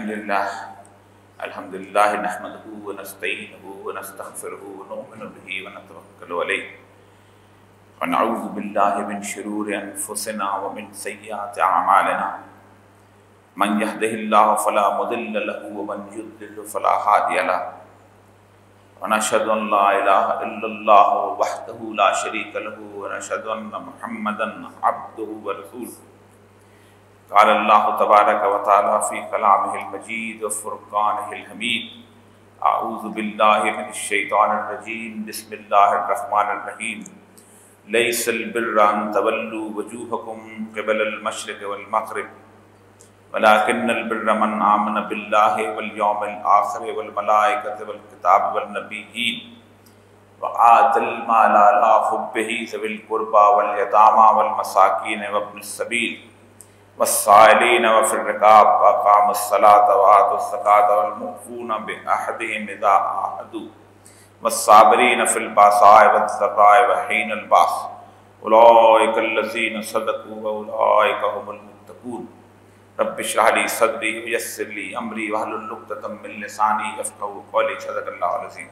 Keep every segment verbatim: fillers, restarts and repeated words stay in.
الحمدللہ الحمدللہ نحمدہ ونستعینہ ونستغفرہ ونؤمن بہ ونتوکل علیہ ونعوذ باللہ من شرور انفسنا ومن سیئات اعمالنا من یہدہ اللہ فلا مضل له ومن یضلل فلا ہادی له ونشهد ان لا الہ الا اللہ وحدہ لا شریک له ونشهد ان محمدا عبدہ ورسولہ قال اللہ تبارک و تعالی فی کلامہ المجید وفرقانہ الحمید اعوذ باللہ من الشیطان الرجیم بسم اللہ الرحمن الرحیم لیس البر ان تولوا وجوہکم قبل المشرق والمغرب ولكن البر من آمن باللہ والیوم الآخر والملائکۃ والکتاب والنبیین وآت المال علی حبہ ذوی القربى والیتامى والمساکین وابن السبیل والسائلین وفی الرقاب واقاموا الصلاة وآتوا الزکاة والموفون بعہدہم اذا عاہدوا والصابرین فی الباساء والضراء وحین الباس اولئک الذین صدقوا واولئک هم المتقون رب اشرح لي صدری ویسر لی امری واحلل عقدۃ من لسانی یفقہوا قولی صدق اللہ العظیم۔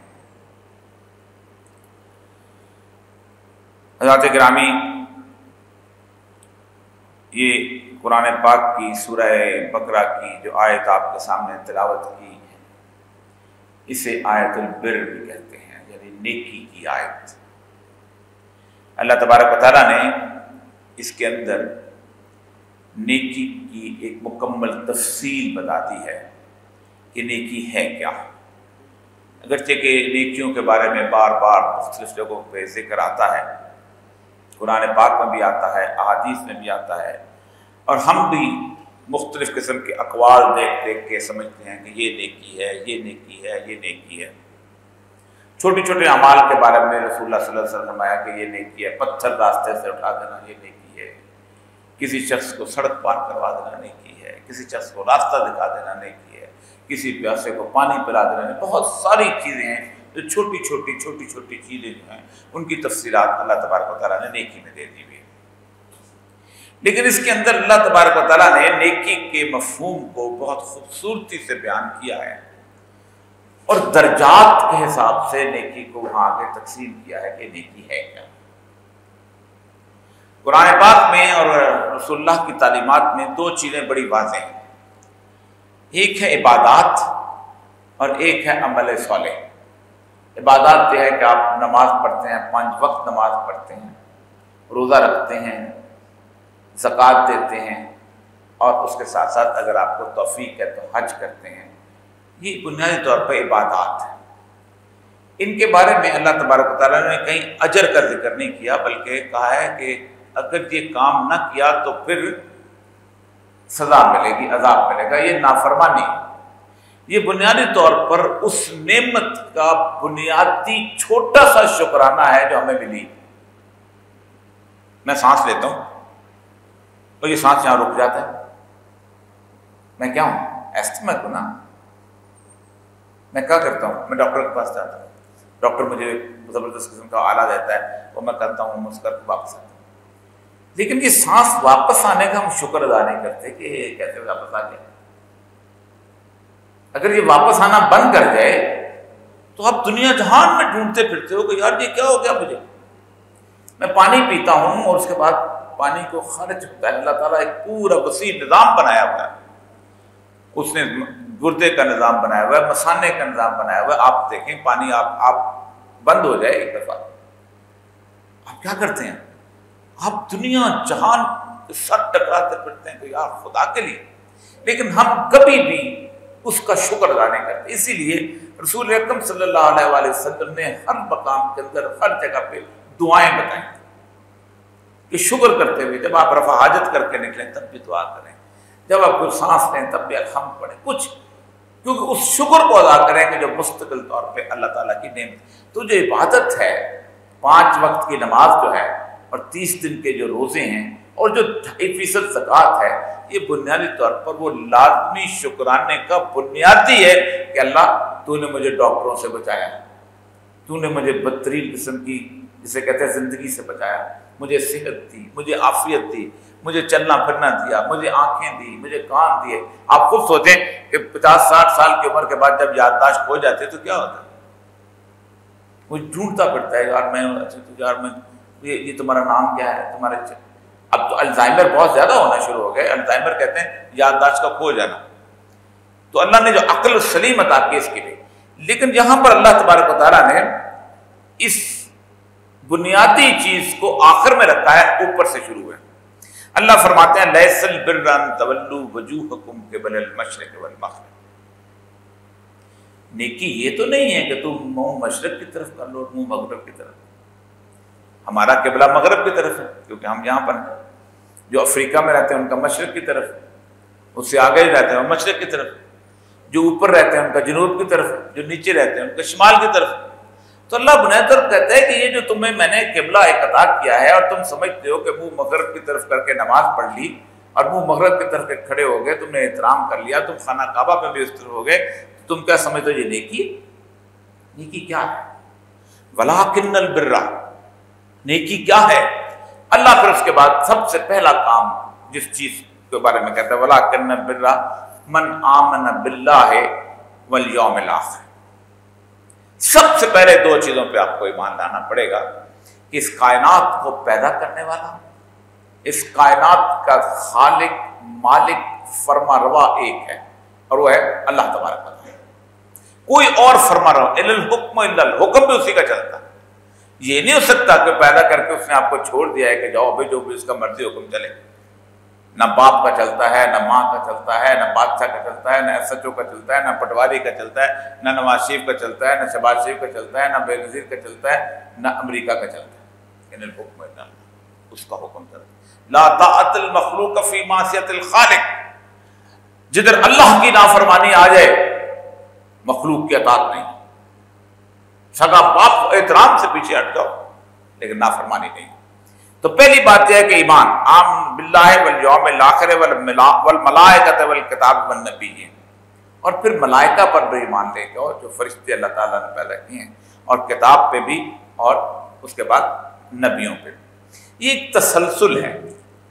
حضرات گرامی، یہ قرآن پاک کی سورہ بقرہ کی جو آیت آپ کے سامنے تلاوت کی ہے اسے آیت البر بھی کہتے ہیں، یعنی نیکی کی آیت۔ اللہ تبارک و تعالیٰ نے اس کے اندر نیکی کی ایک مکمل تفصیل بتا دی ہے کہ نیکی ہے کیا۔ اگرچہ کہ نیکیوں کے بارے میں بار بار مختلف جگہوں پہ ذکر آتا ہے، قرآن پاک میں بھی آتا ہے، احادیث میں بھی آتا ہے، اور ہم بھی مختلف قسم کے اقوال دیکھ دیکھ کے سمجھتے ہیں کہ یہ نیکی ہے، یہ نیکی ہے، یہ نیکی ہے۔ چھوٹے چھوٹے اعمال کے بارے میں رسول اللہ صلی اللہ علیہ وسلم نے فرمایا کہ یہ نیکی ہے، پتھر راستے سے اٹھا دینا یہ نیکی ہے، کسی شخص کو سڑک پار کروا دینا نیکی ہے، کسی شخص کو راستہ دکھا دینا نیکی ہے، کسی پیاسے کو پانی پلا دینا، بہت ساری چیزیں ہیں جو چھوٹی چھوٹی چھوٹی چھوٹی چیزیں جو ہیں ان کی تفصیلات اللہ تبارک و تعالیٰ نے نیکی میں دے دی ہوئی ہے۔ لیکن اس کے اندر اللہ تبارک و تعالیٰ نے نیکی کے مفہوم کو بہت خوبصورتی سے بیان کیا ہے اور درجات کے حساب سے نیکی کو وہاں آگے تقسیم کیا ہے کہ نیکی ہے کیا۔ قرآن پاک میں اور رسول اللہ کی تعلیمات میں دو چیزیں بڑی واضح ہیں، ایک ہے عبادات اور ایک ہے عمل صالح۔ عبادات یہ ہے کہ آپ نماز پڑھتے ہیں، پانچ وقت نماز پڑھتے ہیں، روزہ رکھتے ہیں، زکوٰۃ دیتے ہیں، اور اس کے ساتھ ساتھ اگر آپ کو توفیق ہے تو حج کرتے ہیں۔ یہ بنیادی طور پر عبادات ہیں۔ ان کے بارے میں اللہ تبارک و تعالیٰ نے کہیں اجر کا ذکر نہیں کیا، بلکہ کہا ہے کہ اگر یہ کام نہ کیا تو پھر سزا ملے گی، عذاب ملے گا، یہ نافرمانی ہے۔ یہ بنیادی طور پر اس نعمت کا بنیادی چھوٹا سا شکرانہ ہے جو ہمیں ملی۔ میں سانس لیتا ہوں اور یہ سانس یہاں رک جاتا ہے، میں کیا ہوں؟ ایسٹما کو نا۔ میں کیا کرتا ہوں؟ میں ڈاکٹر کے پاس جاتا ہوں، ڈاکٹر مجھے زبردست قسم کا آلہ دیتا ہے، وہ میں کرتا ہوں، مسکر کے واپس آتا ہوں۔ لیکن یہ سانس واپس آنے کا ہم شکر ادا نہیں کرتے کہ یہ کیسے واپس آ گیا۔ اگر یہ واپس آنا بند کر جائے تو آپ دنیا جہان میں ڈھونڈتے پھرتے ہو کہ یار یہ کیا ہو گیا مجھے۔ میں پانی پیتا ہوں اور اس کے بعد پانی کو خارج ہوتا ہے، اللہ تعالیٰ ایک پورا وسیع نظام بنایا ہوا ہے، اس نے گردے کا نظام بنایا ہوا ہے، مثانے کا نظام بنایا ہوا ہے۔ آپ دیکھیں پانی آپ آپ بند ہو جائے ایک دفعہ، آپ کیا کرتے ہیں؟ آپ دنیا جہان کے ساتھ ٹکراتے پھرتے ہیں کہ یار خدا کے لیے، لیکن ہم کبھی بھی اس کا شکر ادا نہیں کرتے۔ اسی لیے رسول اکرم صلی اللہ علیہ وآلہ وسلم نے ہر مقام کے اندر ہر جگہ پہ دعائیں بتائیں کہ شکر کرتے ہوئے جب آپ رفع حاجت کر کے نکلیں تب بھی دعا کریں، جب آپ کوئی سانس لیں تب بھی الحمد پڑھیں، کچھ کیونکہ اس شکر کو ادا کریں کہ جو مستقل طور پہ اللہ تعالیٰ کی نعمت۔ تو جو عبادت ہے، پانچ وقت کی نماز جو ہے اور تیس دن کے جو روزے ہیں اور جو ڈھائی فیصد زکوٰۃ ہے، یہ بنیادی طور پر وہ لازمی شکرانے کا بنیادی ہے کہ اللہ تو نے مجھے ڈاکٹروں سے بچایا، تو نے مجھے بدترین قسم کی جسے کہتے ہیں زندگی سے بچایا، مجھے صحت دی، مجھے عافیت دی، مجھے چلنا پھرنا دیا، مجھے آنکھیں دی، مجھے کان دیے. آپ خود سوچیں کہ پچاس ساٹھ سال کی عمر کے بعد جب یادداشت کھو جاتی ہے تو کیا ہوتا ہے؟ وہ ڈھونڈتا پڑتا ہے، یار میں یار میں یہ یہ تمہارا نام کیا ہے، تمہارے اب تو الزائمر بہت زیادہ ہونا شروع ہو گئے. الزائمر کہتے ہیں یادداشت کا کھو جانا. تو اللہ نے جو عقل سلیم عطا کی اس کے لیے، لیکن یہاں پر اللہ تبارک و تعالیٰ نے اس بنیادی چیز کو آخر میں رکھا ہے، اوپر سے شروع ہے. اللہ فرماتے ہیں لیس البر ان تولوا وجوہکم قبل المشرق والمغرب. نیکی یہ تو نہیں ہے کہ تم منہ مشرق کی طرف کر لو منہ مغرب کی طرف. ہمارا قبلہ مغرب کی طرف ہے کیونکہ ہم یہاں پر ہیں. جو افریقہ میں رہتے ہیں ان کا مشرق کی طرف، اس سے آگے رہتے ہیں وہ مشرق کی طرف. جو اوپر رہتے ہیں ان کا جنوب کی طرف، جو نیچے رہتے ہیں ان کا شمال کی طرف. تو اللہ بنیادر کہتا ہے کہ یہ جو تمہیں میں نے قبلہ ایک عطا کیا ہے اور تم سمجھتے ہو کہ منہ مغرب کی طرف کر کے نماز پڑھ لی اور منہ مغرب کی طرف کھڑے ہو گئے، تم نے احترام کر لیا، تم خانہ کعبہ پہ بھی اس طرف ہو گئے، تو تم کیا سمجھتے ہو یہ نیکی؟ نیکی کیا ہے؟ وَلَٰكِنَّ الْبِرَّ، نیکی کیا ہے؟ اللہ پھر اس کے بعد سب سے پہلا کام جس چیز کے بارے میں کہتا ہے وَلَٰكِنَّ الْبِرَّ مَنْ آمَنَ بِاللَّهِ وَالْيَوْمِ الْآخِرِ. سب سے پہلے دو چیزوں پہ آپ کو ایمان لانا پڑے گا کہ اس کائنات کو پیدا کرنے والا، اس کائنات کا خالق مالک فرما روا ایک ہے اور وہ ہے اللہ تبارک و تعالیٰ. کوئی اور فرما روا الا الحکم الا الحکم بھی اسی کا چلتا ہے. یہ نہیں ہو سکتا کہ پیدا کر کے اس نے آپ کو چھوڑ دیا ہے کہ جاؤ بھائی جو بھی اس کا مرضی حکم چلے. نہ باپ کا چلتا ہے، نہ ماں کا چلتا ہے، نہ بادشاہ کا چلتا ہے، نہ ایس ایچ او کا چلتا ہے، نہ پٹواری کا چلتا ہے، نہ نواز شریف کا چلتا ہے، نہ شہباز شریف کا چلتا ہے، نہ بے نظیر کا چلتا ہے، نہ امریکہ کا چلتا ہے. ان الحکم الا اللہ، اس کا حکم چلتا ہے. لا طاعت المخلوق فی معصیت الخالق. جدھر اللہ کی نافرمانی آ جائے مخلوق کی اطاعت نہیں. سگا باپ احترام سے پیچھے ہٹ جاؤ لیکن نافرمانی نہیں. تو پہلی بات یہ ہے کہ ایمان آمن باللہ والیوم الآخر والملائکۃ والکتاب والنبیین. اور پھر ملائکہ پر بھی ایمان لے کے جو فرشتے اللہ تعالیٰ نے پیدا کیے ہیں، اور کتاب پہ بھی، اور اس کے بعد نبیوں پہ. یہ ایک تسلسل ہے.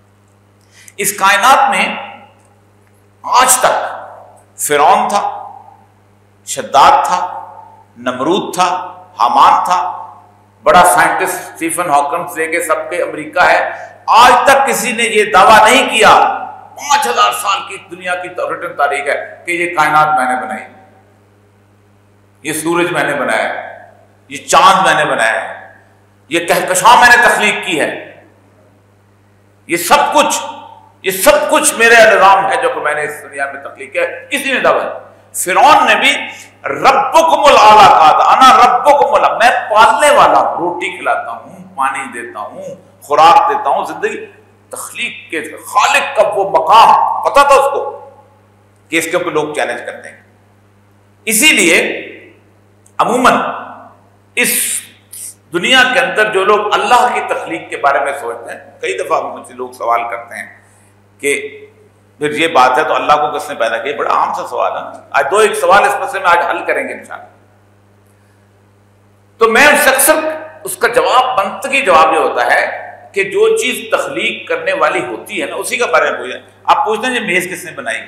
اس کائنات میں آج تک فرعون تھا، شداد تھا، نمرود تھا، حامان تھا، بڑا سائنٹسٹ اسٹیفن ہاکنگ سے لے کے سب کے امریکہ ہے. آج تک کسی نے یہ دعویٰ نہیں کیا، پانچ ہزار سال کی دنیا کی ریٹن تاریخ ہے کہ یہ کائنات میں نے بنائی، یہ سورج میں نے بنایا، یہ چاند میں نے بنایا، یہ کہکشاں میں نے تخلیق کی ہے، یہ سب کچھ یہ سب کچھ میرے نظام ہے جو کہ میں نے اس دنیا میں تخلیق کیا. کسی نے دعویٰ. فرعون نے بھی ربکم الاعلیٰ کہا تھا، انا ربکم الاعلیٰ، میں پالنے والا ہوں، روٹی کھلاتا ہوں، پانی دیتا ہوں، خوراک دیتا ہوں، زندگی. تخلیق کے خالق کا وہ مقام پتا تھا اس کو کہ اس کے اوپر لوگ چیلنج کرتے ہیں. اسی لیے عموماً اس دنیا کے اندر جو لوگ اللہ کی تخلیق کے بارے میں سوچتے ہیں، کئی دفعہ مجھ سے لوگ سوال کرتے ہیں کہ پھر یہ بات ہے تو اللہ کو کس نے پیدا کیا؟ بڑا عام سا سوال ہے. آج دو ایک سوال اس مسئلے میں آج حل کریں گے انشاءاللہ. تو میں اکثر اس کا جواب منطقی جواب یہ ہوتا ہے کہ جو چیز تخلیق کرنے والی ہوتی ہے نا اسی کا بارے میں پوچھیں. آپ پوچھتے ہیں یہ میز کس نے بنائی،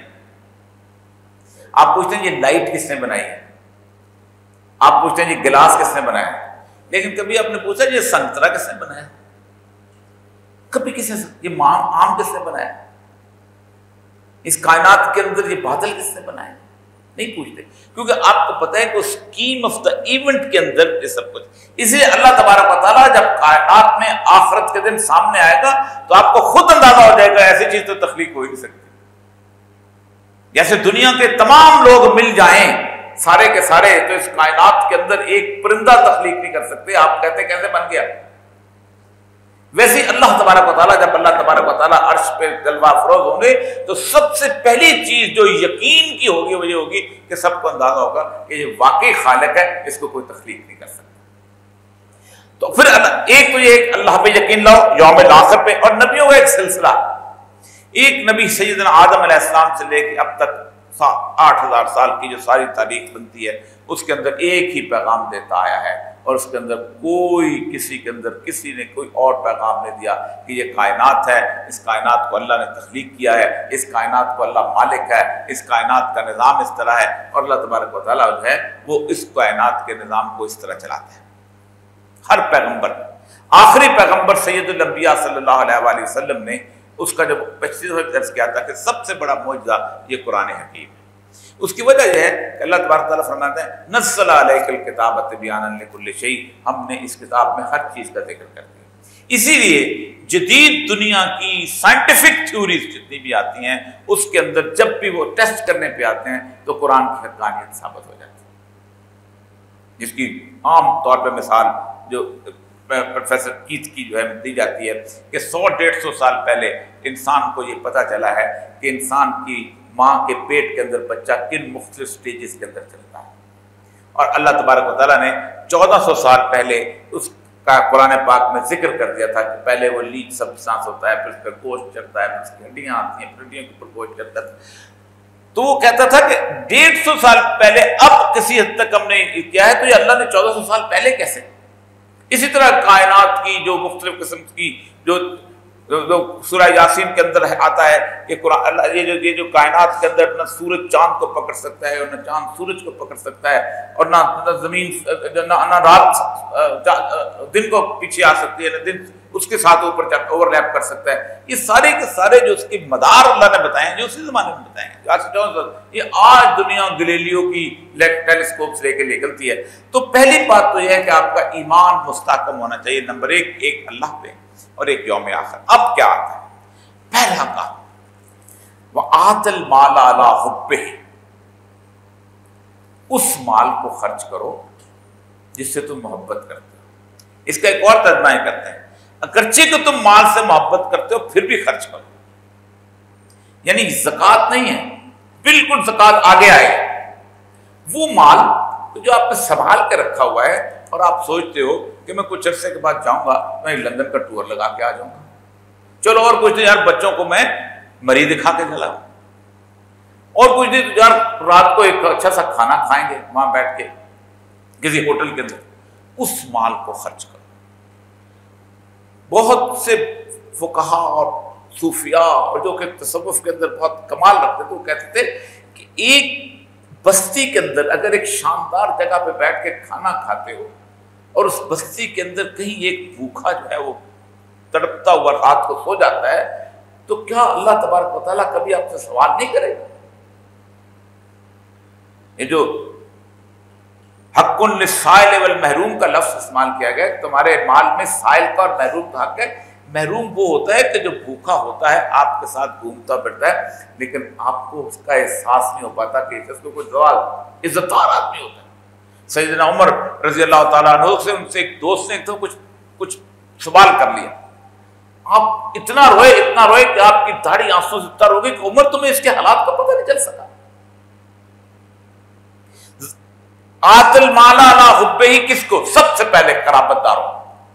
آپ پوچھتے ہیں یہ لائٹ کس نے بنائی ہے، آپ پوچھتے ہیں یہ گلاس کس نے بنایا، لیکن کبھی آپ نے پوچھا یہ سنترا کس نے بنایا، کبھی کسی نے یہ آم کس نے بنایا، اس کائنات کے اندر یہ بادل کس نے بنائے؟ نہیں پوچھتے، کیونکہ آپ کو پتہ ہے کہ اسکیم آف دا ایونٹ کے اندر یہ سب کچھ. اس لیے اللہ تبارک و تعالیٰ جب کائنات میں آخرت کے دن سامنے آئے گا تو آپ کو خود اندازہ ہو جائے گا ایسی چیز تو تخلیق ہو ہی نہیں سکتی. جیسے دنیا کے تمام لوگ مل جائیں سارے کے سارے تو اس کائنات کے اندر ایک پرندہ تخلیق نہیں کر سکتے. آپ کہتے کیسے بن گیا؟ ویسے اللہ تبارک و تعالیٰ جب اللہ تبارک و تعالیٰ عرش پہ جلوہ افروز ہوں گے تو سب سے پہلی چیز جو یقین کی ہوگی وہ یہ ہوگی کہ سب کو اندازہ ہوگا کہ یہ واقعی خالق ہے، اس کو کوئی تخلیق نہیں کر سکتا. تو پھر ایک تو یہ اللہ پہ یقین لاؤ، یوم الآخر پہ، اور نبیوں کا ایک سلسلہ. ایک نبی سیدنا آدم علیہ السلام سے لے کے اب تک آٹھ ہزار سال کی جو ساری تاریخ بنتی ہے اس کے اندر ایک ہی پیغام دیتا آیا ہے، اور اس کے اندر کوئی کسی کے اندر کسی نے کوئی اور پیغام نہیں دیا کہ یہ کائنات ہے، اس کائنات کو اللہ نے تخلیق کیا ہے، اس کائنات کو اللہ مالک ہے، اس کائنات کا نظام اس طرح ہے، اور اللہ تبارک و تعالیٰ جو ہے وہ اس کائنات کے نظام کو اس طرح چلاتا ہے۔ ہر پیغمبر، آخری پیغمبر سید الانبیاء صلی اللہ علیہ وآلہ وسلم نے اس کا جب پچیس درس کیا تھا کہ سب سے بڑا معجزہ یہ قرآن حکیم ہے۔ اس کی وجہ یہ ہے کہ اللہ تبارک تعالیٰ فرماتے ہیں نزل علیک الکتاب تبیانا لکل شیء، ہم نے اس کتاب میں ہر چیز کا ذکر کر دیا۔ اسی لیے جدید دنیا کی سائنٹیفک تھیوریز جتنی بھی آتی ہیں اس کے اندر جب بھی وہ ٹیسٹ کرنے پہ آتے ہیں تو قرآن کی حقانیت ثابت ہو جاتی ہے، جس کی عام طور پہ مثال جو پروفیسر کیت کی جو ہے دی جاتی ہے کہ سو ڈیڑھ سو سال پہلے انسان کو یہ پتہ چلا ہے کہ انسان کی ماں کے پیٹ کے اندر بچہ کن مختلف سٹیجز کے اندر چلتا ہے، اور اللہ تبارک و تعالیٰ نے چودہ سو سال پہلے اس کا قرآن پاک میں ذکر کر دیا تھا کہ پہلے وہ لیچ سب سانس ہوتا ہے، پھر اس کا گوشت چڑھتا ہے، پھر اس کی ہڈیاں آتی ہیں، پھر ہڈیوں کے اوپر گوشت چڑھتا ہے۔ تو وہ کہتا تھا کہ ڈیڑھ سو سال پہلے اب کسی حد تک ہم نے کیا ہے، تو یہ اللہ نے چودہ سو سال پہلے کیسے؟ اسی طرح کائنات کی جو مختلف قسم کی جو جو سورہ یاسین کے اندر آتا ہے کہ قرآن اللہ یہ جو یہ جو کائنات کے اندر نہ سورج چاند کو پکڑ سکتا ہے اور نہ چاند سورج کو پکڑ سکتا ہے، اور نہ نہ زمین نہ نہ رات دن کو پیچھے آ سکتی ہے، نہ دن اس کے ساتھ اوپر اوور لیپ کر سکتا ہے، یہ سارے کے سارے جو اس کے مدار اللہ نے بتائے ہیں جو اسی زمانے میں بتائے ہیں، آج یہ آج دنیا گلیلیو کی ٹیلیسکوپ سے لے کے نکلتی ہے۔ تو پہلی بات تو یہ ہے کہ آپ کا ایمان مستحکم ہونا چاہیے، نمبر ایک ایک اللہ پہ اور ایک یوم آخر۔ اب کیا آتا ہے؟ پہلا کام وَآتَ الْمَالَ عَلَىٰ حُبِّهِ، اس مال کو خرچ کرو جس سے تم محبت کرتے ہو۔ اس کا ایک اور ترجمہ یہ کرتے ہیں اگرچہ کہ تم مال سے محبت کرتے ہو پھر بھی خرچ کرو، یعنی زکوٰۃ نہیں ہے، بالکل زکوٰۃ آگے آئے، وہ مال جو آپ نے سنبھال کے رکھا ہوا ہے اور آپ سوچتے ہو کہ میں کچھ عرصے کے بعد جاؤں گا، میں لندن کا ٹور لگا کے آ جاؤں گا، چلو اور کچھ نہیں یار بچوں کو میں مری دکھا کے چلا ہوں، اور کچھ نہیں یار رات کو ایک اچھا سا کھانا کھائیں گے وہاں بیٹھ کے کسی ہوٹل کے اندر، اس مال کو خرچ کرو۔ بہت سے فقہا اور صوفیاء اور جو کہ تصوف کے اندر بہت کمال رکھتے تھے وہ کہتے تھے کہ ایک بستی کے اندر اگر ایک شاندار جگہ پہ بیٹھ کے کھانا کھاتے ہو اور اس بستی کے اندر کہیں ایک بھوکا جو ہے وہ تڑپتا ہوا رات کو سو جاتا ہے تو کیا اللہ تبارک و تعالیٰ کبھی آپ سے سوال نہیں کرے گا؟ یہ جو حق للسائل والمحروم کا لفظ استعمال کیا گیا، تمہارے مال میں سائل کا اور محروم کا حق ہے۔ محروم وہ ہوتا ہے کہ جو بھوکا ہوتا ہے آپ کے ساتھ گھومتا پھرتا ہے لیکن آپ کو اس کا احساس نہیں ہو پاتا کہ اس کو کوئی زوال، عزت دار آدمی ہوتا ہے۔ سیدنا عمر رضی اللہ تعالیٰ عنہ سے ان سے ایک دوست نے تو کچھ کچھ سوال کر لیا، آپ اتنا روئے اتنا روئے کہ آپ کی داڑھی آنسوں سے تر ہو گئی کہ عمر تمہیں اس کے حالات کا پتہ نہیں چل سکا۔ آت المال علی حبہ، کس کو؟ سب سے پہلے قرابت داروں،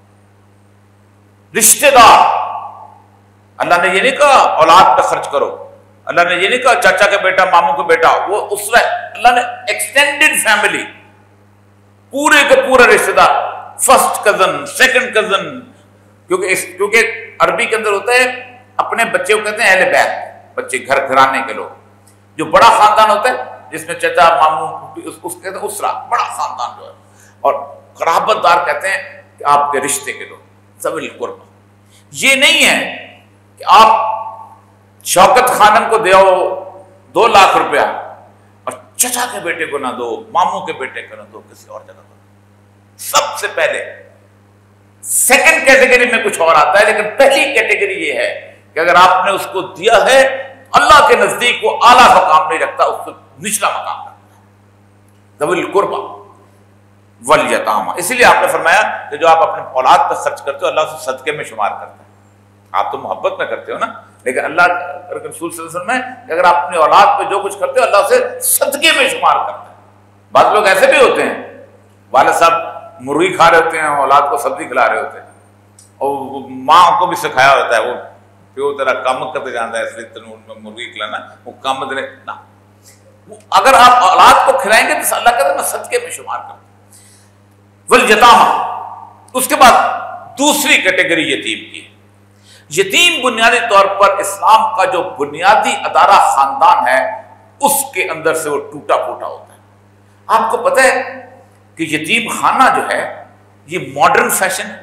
رشتہ دار۔ اللہ نے یہ نہیں کہا اولاد پہ خرچ کرو، اللہ نے یہ نہیں کہا چاچا کا بیٹا ماموں کا بیٹا، وہ اس میں اللہ نے ایکسٹینڈڈ فیملی، پورے کے پورے رشتہ دار، فرسٹ کزن سیکنڈ کزن، کیونکہ اس کیونکہ عربی کے اندر ہوتا ہے اپنے بچے کو کہتے ہیں اہل بیت، بچے گھر گھرانے کے لوگ، جو بڑا خاندان ہوتا ہے جس میں چچا ماموں اس کو کہتے ہیں اسرا، بڑا خاندان جو ہے، اور قرابت دار کہتے ہیں کہ آپ کے رشتے کے لوگ، ذوی القربہ۔ یہ نہیں ہے کہ آپ شوکت خانم کو دیو دو لاکھ روپیہ اور چچا کے بیٹے کو نہ دو، ماموں کے بیٹے کو نہ دو، کسی اور جگہ پر۔ سب سے پہلے سیکنڈ کیٹیگری میں کچھ اور آتا ہے، لیکن پہلی کیٹیگری یہ ہے کہ اگر آپ نے اس کو دیا ہے اللہ کے نزدیک وہ اعلیٰ مقام نہیں رکھتا، اس کو نچلا مقام رکھتا ہے، ذوی القربہ والیتامى۔ اسی لیے آپ نے فرمایا کہ جو آپ اپنے اولاد پہ خرچ کرتے ہو اللہ اسے صدقے میں شمار کرتا ہے۔ آپ تو محبت میں کرتے ہو نا، لیکن اللہ رسول صلی اللہ علیہ وسلم میں کہ اگر آپ اپنی اولاد پہ جو کچھ کرتے ہو اللہ اسے صدقے میں شمار کرتا ہے۔ بعض لوگ ایسے بھی ہوتے ہیں، والد صاحب مرغی کھا رہے ہوتے ہیں، اولاد کو سبزی کھلا رہے ہوتے ہیں، اور ماں کو بھی سکھایا ہوتا ہے وہ پیو تیرا کام کرتے جانا ہے اس لیے تمہیں مرغی کھلانا، وہ کام دے نہ، اگر آپ اولاد کو کھلائیں گے تو اللہ کہتا ہے میں صدقے میں شمار کرتا ہوں۔ والیتامہ، اس کے بعد دوسری کیٹیگری یتیم کی ہے۔ یتیم بنیادی طور پر اسلام کا جو بنیادی ادارہ خاندان ہے اس کے اندر سے وہ ٹوٹا پھوٹا ہوتا ہے۔ آپ کو پتہ ہے کہ یتیم خانہ جو ہے یہ ماڈرن فیشن ہے،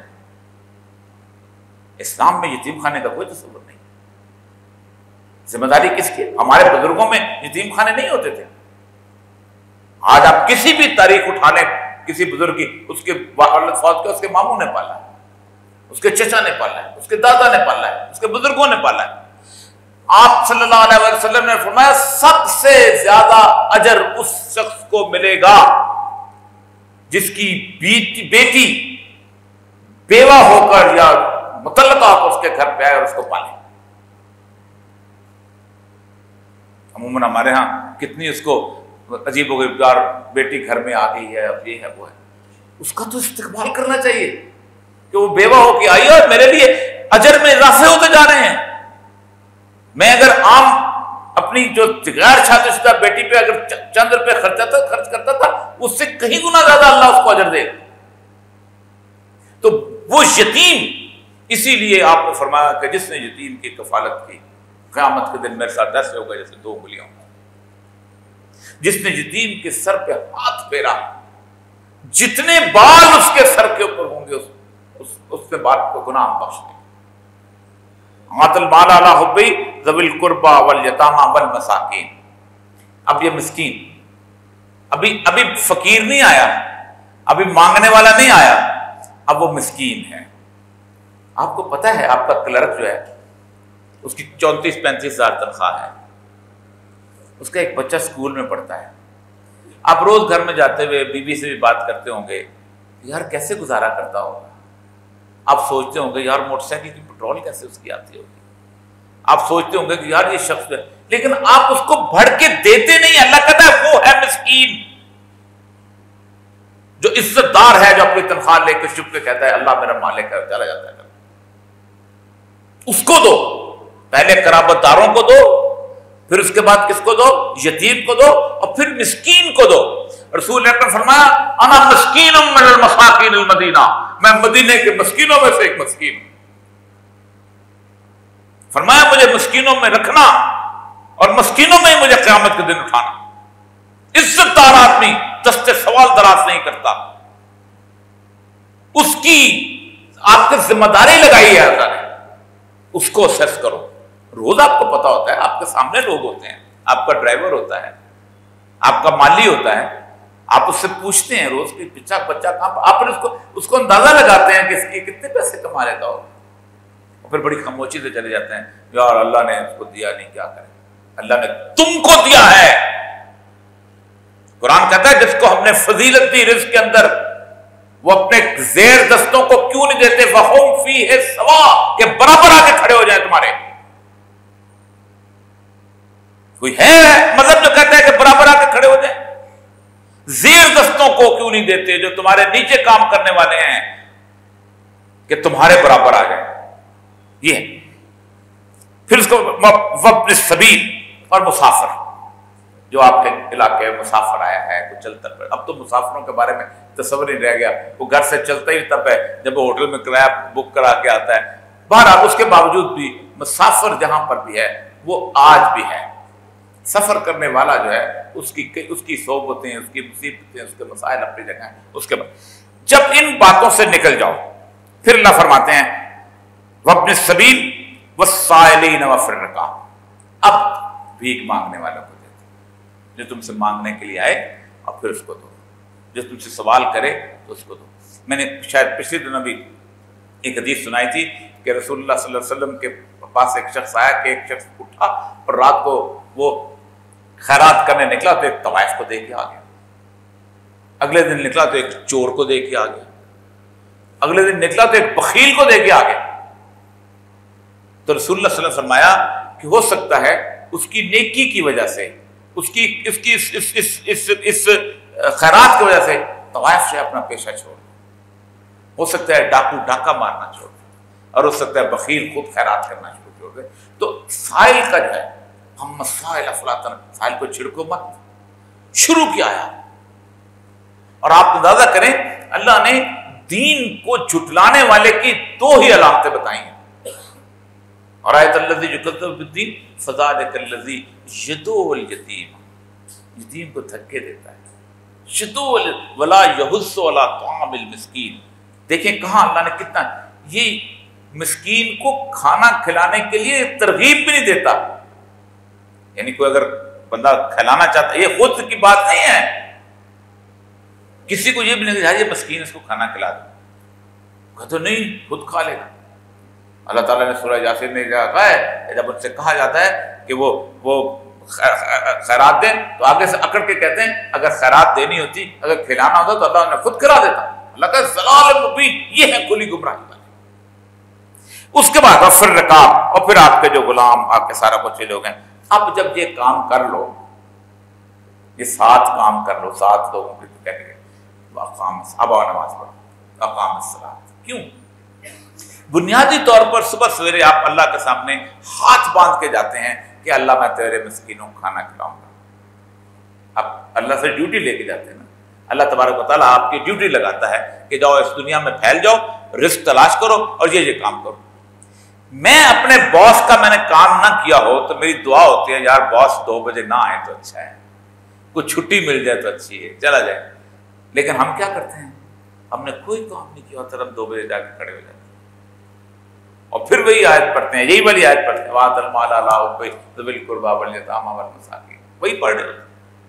اسلام میں یتیم خانے کا کوئی تصور نہیں۔ ذمہ داری کس کی ہے؟ ہمارے بزرگوں میں یتیم خانے نہیں ہوتے تھے۔ آج آپ کسی بھی تاریخ اٹھا لیں کسی بزرگ کی، اس کے والد فوت کے اس کے ماموں نے پالا ہے، اس کے چچا نے پالا ہے، اس کے دادا نے پالا ہے، اس کے بزرگوں نے پالا ہے۔ آپ صلی اللہ علیہ وسلم نے فرمایا سب سے زیادہ اجر اس شخص کو ملے گا جس کی بیٹی بیوہ ہو کر یا مطلقہ ہو کر اس کے گھر پہ آئے اور اس کو پالے۔ عموماً ہمارے ہاں کتنی اس کو عجیب و غریب دار بیٹی گھر میں آ گئی ہے، اب یہ ہے وہ ہے، اس کا تو استقبال کرنا چاہیے کہ وہ بیوہ ہو کے آئی ہے اور میرے لیے اجر میں اضافے ہوتے جا رہے ہیں۔ میں اگر عام اپنی جو غیر شادی شدہ بیٹی پہ اگر چند روپے خرچہ تھا خرچ کرتا تھا اس سے کہیں گنا زیادہ اللہ اس کو اجر دے۔ تو وہ یتیم، اسی لیے آپ نے فرمایا کہ جس نے یتیم کی کفالت کی قیامت کے دن میرے ساتھ ایسے ہوگا جیسے دو انگلیاں ہوں۔ جس نے یتیم کے سر پہ ہاتھ پھیرا جتنے بال اس کے سر کے اوپر ہوں گے اس اس, اس سے بات کو گناہ بخش دے۔ آت المال علی حبی ذوی القربى والیتامى والمساکین۔ اب یہ مسکین، ابھی ابھی فقیر نہیں آیا، ابھی مانگنے والا نہیں آیا، اب وہ مسکین ہے۔ آپ کو پتہ ہے آپ کا کلرک جو ہے اس کی چونتیس پینتیس ہزار تنخواہ ہے، اس کا ایک بچہ اسکول میں پڑھتا ہے، آپ روز گھر میں جاتے ہوئے بیوی سے بھی بات کرتے ہوں گے یار کیسے گزارا کرتا ہوگا، آپ سوچتے ہوں گے یار موٹر سائیکل کی پٹرول کیسے اس کی آتی ہوگی، آپ سوچتے ہوں گے کہ یار یہ شخص ہے، لیکن آپ اس کو بڑھ کے دیتے نہیں۔ اللہ کہتا ہے وہ ہے مسکین جو عزت دار ہے، جو اپنی تنخواہ لے کے چپ کے کہتا ہے اللہ میرا مالک ہے، چلا جاتا ہے، اس کو دو، پہلے قرابت داروں کو دو، پھر اس کے بعد کس کو دو؟ یتیم کو دو، اور پھر مسکین کو دو۔ رسول نے فرمایا انا مسکین من المساکین المدینہ، میں مدینے کے مسکینوں میں سے ایک مسکین ہوں۔ فرمایا مجھے مسکینوں میں رکھنا اور مسکینوں میں ہی مجھے قیامت کے دن اٹھانا۔ عزت دار آدمی دستے سوال دراز نہیں کرتا، اس کی آپ کی ذمہ داری لگائی ہے اللہ نے، اس کو اسیس کرو۔ روز آپ کو پتا ہوتا ہے، آپ کے سامنے لوگ ہوتے ہیں، آپ کا ڈرائیور ہوتا ہے، آپ کا مالی ہوتا ہے، آپ اس سے پوچھتے ہیں روز کی بچہ بچہ کہاں، آپ اس کو اس کو اندازہ لگاتے ہیں کہ اس کی کتنے پیسے کما لیتا ہوگا، اور پھر بڑی خاموشی سے چلے جاتے ہیں یار اللہ نے اس کو دیا نہیں کیا کرے، اللہ نے تم کو دیا ہے۔ قرآن کہتا ہے جس کو ہم نے فضیلت دی رزق کے اندر وہ اپنے زیر دستوں کو کیوں نہیں دیتے؟ وَهُمْ فِيهِ سَوَاءٌ، کہ برابر آ کے کھڑے ہو جائیں تمہارے۔ کوئی ہے مذہب جو کہتا ہے کہ برابر آ کے کھڑے ہو جائیں؟ زیر دستوں کو کیوں نہیں دیتے جو تمہارے نیچے کام کرنے والے ہیں کہ تمہارے برابر آ جائیں؟ یہ پھر اس کو وابن السبیل، اور مسافر جو آپ کے علاقے میں مسافر آیا ہے کچھ چلتا ہے، اب تو مسافروں کے بارے میں تصور نہیں رہ گیا، وہ گھر سے چلتا ہی تب ہے جب وہ ہوٹل میں کرایہ بک کرا کے آتا ہے۔ بہرحال اس کے باوجود بھی مسافر جہاں پر بھی ہے وہ آج بھی ہے۔ سفر کرنے والا جو ہے اس کی اس کی صحبتیں، اس کی مصیبتیں، اس کے مسائل اپنی جگہ ہیں۔ اس کے بعد جب ان باتوں سے نکل جاؤ پھر اللہ فرماتے ہیں وابن السبیل والسائلین وفی الرقاب، اب بھیک مانگنے والوں کو دیتے، جو تم سے مانگنے کے لیے آئے اور پھر اس کو دو، جو تم سے سوال کرے تو اس کو دو۔ میں نے شاید پچھلے دنوں بھی ایک حدیث سنائی تھی کہ رسول اللہ صلی اللہ علیہ وسلم کے پاس ایک شخص آیا کہ ایک شخص اٹھا اور رات کو وہ خیرات کرنے نکلا تو ایک طوائف کو دے کے آ گیا، اگلے دن نکلا تو ایک چور کو دے کے آ گیا، اگلے دن نکلا تو ایک بخیل کو دے کے آ گیا۔ تو رسول اللہ صلی اللہ علیہ وسلم نے فرمایا کہ ہو سکتا ہے اس کی نیکی کی وجہ سے، اس کی اس کی اس اس اس, اس, اس خیرات کی وجہ سے طوائف سے اپنا پیشہ چھوڑ دے، ہو سکتا ہے ڈاکو ڈاکہ مارنا چھوڑ دے، اور ہو سکتا ہے بخیل خود خیرات کرنا چھوڑ دے۔ تو سائل کا جو ہے ہم مسائل افلاطن، سائل کو چھڑکو مت، شروع کیا ہے۔ اور آپ اندازہ کریں اللہ نے دین کو جھٹلانے والے کی دو ہی علامتیں بتائی ہیں. اور آیت الذی یکذب بالدین فذلک الذی یدعو الیتیم، یتیم کو دھکے دیتا ہے. یدعو ولا یحض علی طعام المسکین. دیکھیں کہاں اللہ نے کتنا، یہ مسکین کو کھانا کھلانے کے لیے ترغیب بھی نہیں دیتا. یعنی کوئی اگر بندہ کھلانا چاہتا ہے، یہ خود کی بات نہیں ہے، کسی کو یہ بھی نہیں کہ یہ مسکین اس کو کھانا کھلا دو، کہتے نہیں خود کھا لے گا. اللہ تعالیٰ نے سورہ یاسین میں کہا ہے جب ان سے کہا جاتا ہے کہ وہ وہ خیرات دیں تو آگے سے اکڑ کے کہتے ہیں اگر خیرات دینی ہوتی، اگر کھلانا ہوتا تو اللہ نے خود کھلا دیتا. اللہ کا ضلال مبین، یہ ہے کھلی گمراہی والی. اس کے بعد غفر رکاب، اور پھر آپ کے جو غلام آپ کے سارا کچھ لوگ ہیں، اب جب یہ کام کر لو، یہ سات کام کر لو، سات لوگوں کے تو کہہ گئے اقام، اب آؤ نماز پڑھو، اقام الصلاۃ. کیوں؟ بنیادی طور پر صبح سویرے آپ اللہ کے سامنے ہاتھ باندھ کے جاتے ہیں کہ اللہ میں تیرے مسکینوں کو کھانا کھلاؤں گا. آپ اللہ سے ڈیوٹی لے کے جاتے ہیں نا. اللہ تبارک و تعالیٰ آپ کی ڈیوٹی لگاتا ہے کہ جاؤ اس دنیا میں پھیل جاؤ، رزق تلاش کرو اور یہ یہ کام کرو. میں اپنے باس کا میں نے کام نہ کیا ہو تو میری دعا ہوتی ہے یار باس دو بجے نہ آئے تو اچھا ہے، کوئی چھٹی مل جائے تو اچھی ہے، چلا جائے. لیکن ہم کیا کرتے ہیں، ہم نے کوئی کام نہیں کیا ہوتا، ہم دو بجے جا کے کھڑے ہو جاتے ہیں اور پھر وہی آیت پڑھتے ہیں، یہی والی آیت پڑھتے ہیں وَآتَ الْمَالَ عَلَىٰ حُبِّهِ ذَوِي الْقُرْبَىٰ وَالْيَتَامَىٰ وَالْمَسَاكِينِ، وہی پڑھ رہے.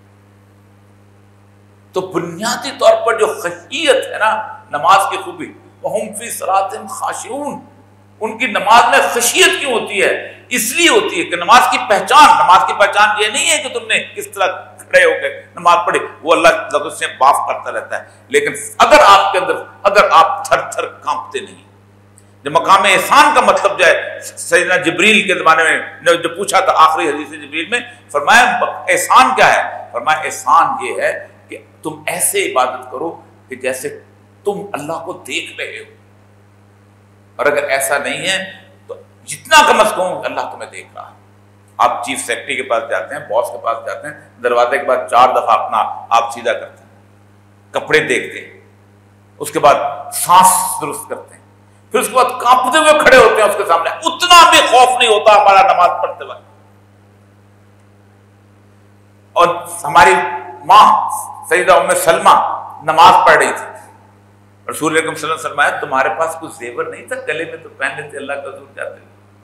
تو بنیادی طور پر جو خشیت ہے نا نماز کی خوبی، وَهُمْ فِي صَلَاتِهِمْ خَاشِعُونَ، ان کی نماز میں خشیت کیوں ہوتی ہے؟ اس لیے ہوتی ہے کہ نماز کی پہچان، نماز کی پہچان یہ نہیں ہے کہ تم نے کس طرح کھڑے ہو کے نماز پڑھی، وہ اللہ لفظ سے معاف کرتا رہتا ہے. لیکن اگر آپ کے اندر، اگر آپ تھر تھر کانپتے نہیں، جو مقام احسان کا مطلب جو ہے سیدنا جبریل کے زمانے میں جو پوچھا تھا آخری حدیث جبریل میں، فرمایا احسان کیا ہے؟ فرمایا احسان یہ ہے کہ تم ایسے عبادت کرو کہ جیسے تم اللہ کو دیکھ رہے ہو، اور اگر ایسا نہیں ہے تو جتنا کم از کم اللہ تمہیں دیکھ رہا ہے. آپ چیف سیکرٹری کے پاس جاتے ہیں، باس کے پاس جاتے ہیں، دروازے کے بعد چار دفعہ اپنا آپ سیدھا کرتے ہیں، کپڑے دیکھتے ہیں، اس کے بعد سانس درست کرتے ہیں، پھر اس کے بعد کانپتے ہوئے کھڑے ہوتے ہیں اس کے سامنے. اتنا بھی خوف نہیں ہوتا ہمارا نماز پڑھتے وقت. اور ہماری ماں سیدہ ام سلمہ نماز پڑھ رہی تھی، رسول اکرم صلی اللہ علیہ وسلم فرمایا تمہارے پاس کچھ زیور نہیں تھا گلے میں تو پہن لیتے، اللہ کا حضور جاتے.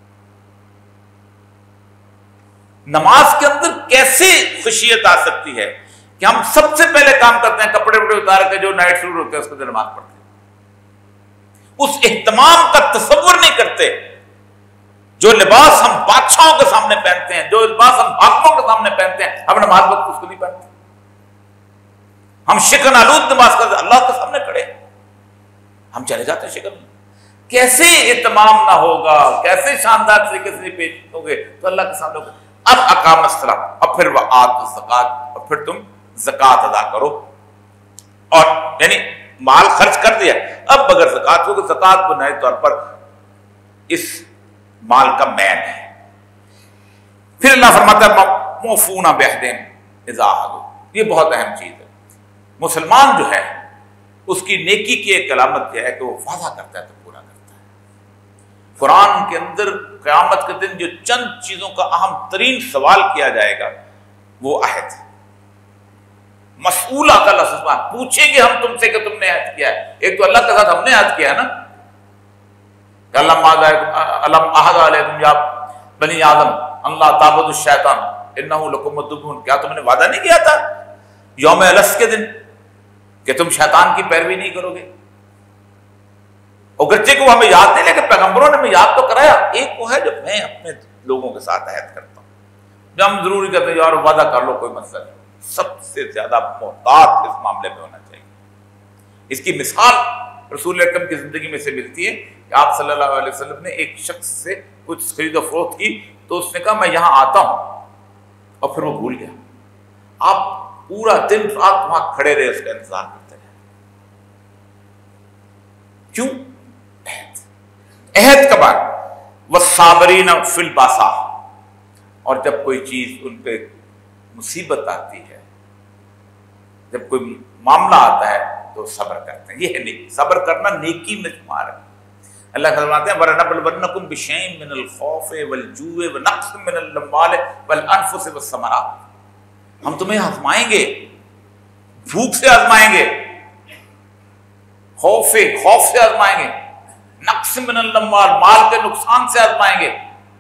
نماز کے اندر کیسے خشیت آ سکتی ہے کہ ہم سب سے پہلے کام کرتے ہیں کپڑے وپڑے اتار کے جو نائٹ سوٹ ہوتے ہیں اس کو نماز پڑھتے ہیں. اس اہتمام کا تصور نہیں کرتے. جو لباس ہم بادشاہوں کے سامنے پہنتے ہیں، جو لباس ہم حاکموں کے سامنے پہنتے ہیں، ہم نماز وقت اس کو نہیں پہنتے. ہم شکن آلود نماز کرتے اللہ کے سامنے کھڑے، ہم چلے جاتے ہیں شکن. کیسے اہتمام نہ ہوگا، کیسے شاندار طریقے سے پیش ہوگے تو اللہ کے سامنے ہوگا. اب اقام الصلاۃ، اب پھر وآتوا الزکات، اور پھر تم زکات ادا کرو. اور یعنی مال خرچ کر دیا، اب اگر زکات ہو تو زکات بنیادی طور پر اس مال کا مین ہے. پھر اللہ فرماتا ہے موفون بعہدہم اذا عاہدوا، یہ بہت اہم چیز ہے. مسلمان جو ہے اس کی نیکی کی ایک علامت یہ ہے کہ وہ وعدہ کرتا ہے تو پورا کرتا ہے. قرآن کے اندر قیامت کے دن جو چند چیزوں کا اہم ترین سوال کیا جائے گا وہ عہد. مسئولہ کا لفظ پوچھیں گے ہم تم سے کہ تم نے عہد کیا ہے. ایک تو اللہ کے ساتھ ہم نے عہد کیا ہے نا، الم عہد علیکم یا بنی آدم اللہ تعبدوا الشیطان انہ لکم عدو، کیا تم نے وعدہ نہیں کیا تھا یوم الست کے دن کہ تم شیطان کی پیروی نہیں کرو گے؟ اگرچہ کو ہمیں یاد نہیں، لیکن پیغمبروں نے ہمیں یاد تو کرایا. ایک وہ ہے جو میں اپنے لوگوں کے ساتھ عہد کرتا ہوں، جب ہم ضروری کرتے ہیں یار وعدہ کر لو کوئی مسئلہ نہیں. سب سے زیادہ محتاط اس معاملے میں ہونا چاہیے. اس کی مثال رسول اکرم کی زندگی میں سے ملتی ہے کہ آپ صلی اللہ علیہ وسلم نے ایک شخص سے کچھ خرید و فروخت کی تو اس نے کہا میں یہاں آتا ہوں، اور پھر وہ بھول گیا. آپ پورا دن رات وہاں کھڑے رہے، اس کا انتظار کرتے رہے. کیوں؟ عہد. عہد کا بعد والصابرین فی الباسا، اور جب کوئی چیز ان پہ مصیبت آتی ہے، جب کوئی معاملہ آتا ہے تو صبر کرتے ہیں. یہ ہے نیکی. صبر کرنا نیکی میں شمار ہے. اللہ فرماتے ہیں وَلَنَبْلُوَنَّكُمْ بِشَيْءٍ مِّنَ الْخَوْفِ وَالْجُوعِ وَنَقْصٍ مِّنَ الْأَمْوَالِ وَالْأَنفُسِ وَالثَّمَرَاتِ. ہم تمہیں آزمائیں گے, بھوک سے آزمائیں گے, خوف خوف سے آزمائیں گے, نقص من الاموال مال کے نقصان سے آزمائیں گے,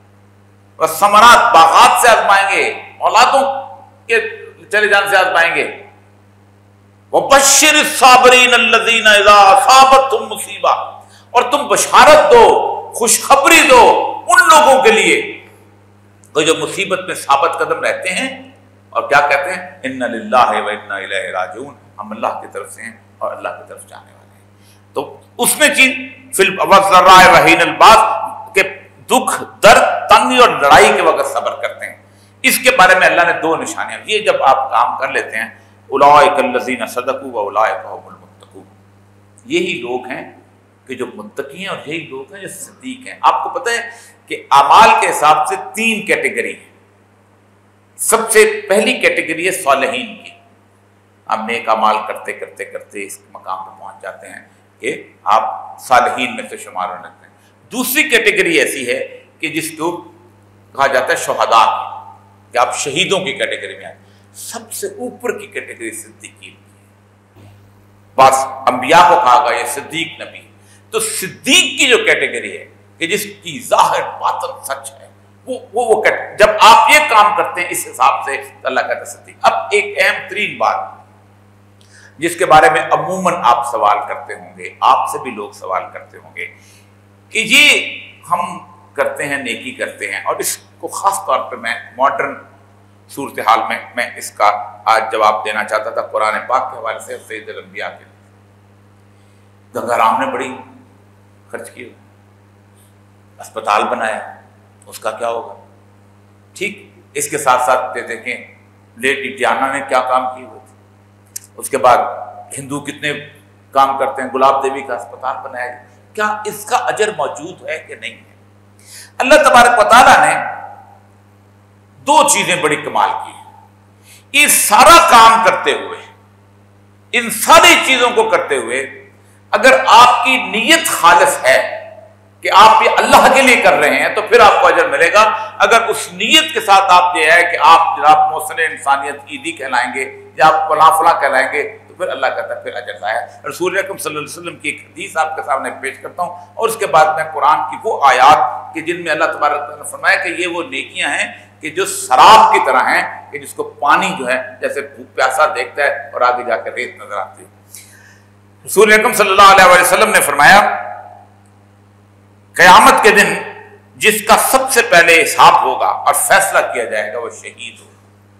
والثمرات باغات سے آزمائیں گے, اولادوں کے چلے جان سے آزمائیں گے. وَبَشِّرِ الصَّابِرِينَ الَّذِينَ إِذَا أَصَابَتْهُمْ مُصِیبَۃٌ, اور تم بشارت دو, خوشخبری دو ان لوگوں کے لیے جو مصیبت میں ثابت قدم رہتے ہیں اور کیا کہتے ہیں اِنَّ لِلَّهِ وَإِنَّا إِلَيْهِ رَاجِعُونَ, ہم اللہ کی طرف سے ہیں اور اللہ کی طرف جانے والے ہیں. تو اس میں چیز فی الضراء وحین الباس کہ دکھ درد تنگی اور لڑائی کے وقت صبر کرتے ہیں. اس کے بارے میں اللہ نے دو نشانیاں, یہ جب آپ کام کر لیتے ہیں اولئک الذین صدقوا واولئک هم المتقون, یہی لوگ ہیں کہ جو متقی ہیں اور یہی لوگ ہیں جو صدیق ہیں. آپ کو پتہ ہے کہ اعمال کے حساب سے تین کیٹیگری ہیں. سب سے پہلی کیٹیگری ہے صالحین کی, آپ نیک اعمال کرتے کرتے کرتے اس مقام پہ پہنچ جاتے ہیں کہ آپ صالحین میں سے شمار ہونے لگتے ہیں. دوسری کیٹیگری ایسی ہے کہ جس کو کہا جاتا ہے شہداء, کہ آپ شہیدوں کی کیٹیگری میں آئے. سب سے اوپر کی کیٹیگری صدیقین کی. بس انبیاء کو کہا گیا یہ صدیق نبی. تو صدیق کی جو کیٹیگری ہے کہ جس کی ظاہر باطن سچ ہے, وہ وہ, وہ جب آپ یہ کام کرتے ہیں اس حساب سے تو اللہ کہتا ہے صدیق. اب ایک اہم ترین بات جس کے بارے میں عموماً آپ سوال کرتے ہوں گے, آپ سے بھی لوگ سوال کرتے ہوں گے کہ یہ ہم کرتے ہیں نیکی کرتے ہیں, اور اس کو خاص طور پہ میں ماڈرن صورتحال میں میں اس کا آج جواب دینا چاہتا تھا قرآن پاک کے حوالے سے. سید الانبیاء کے گنگا رام نے بڑی خرچ کی, اسپتال بنایا, اس کا کیا ہوگا؟ ٹھیک. اس کے ساتھ ساتھ دیکھیں لیڈی ڈیانا نے کیا کام کی ہوئی تھی. اس کے بعد ہندو کتنے کام کرتے ہیں, گلاب دیوی کا اسپتال بنایا گیا. کیا اس کا اجر موجود ہے کہ نہیں ہے؟ اللہ تبارک و تعالیٰ نے دو چیزیں بڑی کمال کی ہیں. یہ سارا کام کرتے ہوئے, ان ساری چیزوں کو کرتے ہوئے, اگر آپ کی نیت خالص ہے کہ آپ یہ اللہ کے لیے کر رہے ہیں تو پھر آپ کو اجر ملے گا. اگر اس نیت کے ساتھ آپ یہ ہے کہ آپ جناب محسن انسانیت عیدی کہلائیں گے یا آپ فلاں فلاں کہلائیں گے تو پھر اللہ کہتا ہے پھر اجر ضائع. رسول اکرم صلی اللہ علیہ وسلم کی ایک حدیث آپ کے سامنے پیش کرتا ہوں, اور اس کے بعد میں قرآن کی وہ آیات کہ جن میں اللہ تبارک و تعالیٰ نے فرمایا کہ یہ وہ نیکیاں ہیں کہ جو سراب کی طرح ہیں کہ جس کو پانی جو ہے جیسے پیاسا دیکھتا ہے اور آگے جا کے ریت نظر آتی ہے. رسول اکرم صلی اللہ علیہ وسلم نے فرمایا قیامت کے دن جس کا سب سے پہلے حساب ہوگا اور فیصلہ کیا جائے گا وہ شہید ہوگا.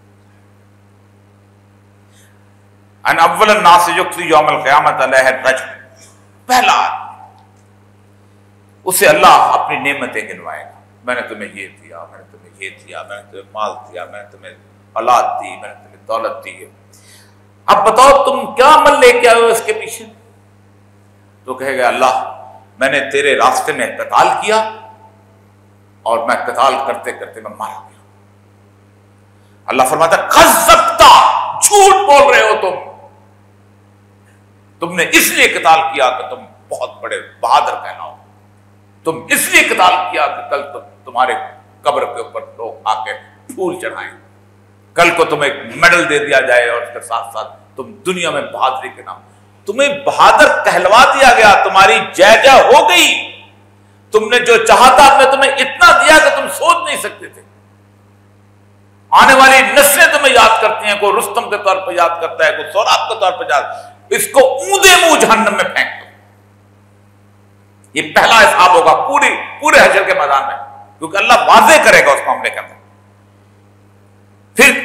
ان اول الناس یقضی یوم القیامت علیہ الرجل, پہلا اسے اللہ اپنی نعمتیں گنوائے گا. میں نے تمہیں یہ دیا, میں نے تمہیں یہ دیا, میں نے تمہیں مال دیا, میں نے تمہیں اولاد دی, میں نے تمہیں دولت دی ہے. اب بتاؤ تم کیا عمل لے کے آئے ہو اس کے پیچھے؟ تو کہے گا اللہ میں نے تیرے راستے میں قتال کیا اور میں قتال کرتے کرتے میں مارا گیا. اللہ فرماتا ہے کذبتا, جھوٹ بول رہے ہو تم, تم نے اس لیے قتال کیا کہ تم بہت بڑے بہادر کہلاؤ, تم اس لیے قتال کیا کہ کل تو تمہارے قبر کے اوپر لوگ آ کے پھول چڑھائیں, کل کو تمہیں ایک میڈل دے دیا جائے اور اس کے ساتھ ساتھ تم دنیا میں بہادری کے نام, تمہیں بہادر کہلوا دیا گیا, تمہاری جے جے ہو گئی, تم نے جو چاہا تھا میں تمہیں اتنا دیا کہ تم سوچ نہیں سکتے تھے. آنے والی نسلیں تمہیں یاد کرتی ہیں, کوئی رستم کے طور پر یاد کرتا ہے, کوئی سوراب کے طور پر یاد, اس کو اوندا منہ جہنم میں پھینک دو. یہ پہلا حساب ہوگا پوری پورے حشر کے میدان میں, کیونکہ اللہ واضح کرے گا اس معاملے کے اندر. پھر